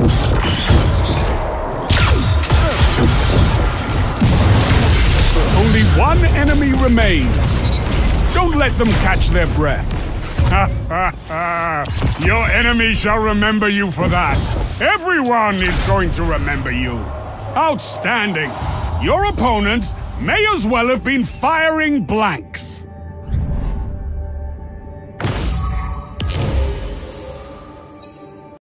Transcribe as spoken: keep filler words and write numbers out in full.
Only one enemy remains. Don't let them catch their breath. Ha ha ha! Your enemy shall remember you for that. Everyone is going to remember you. Outstanding. Your opponents may as well have been firing blanks.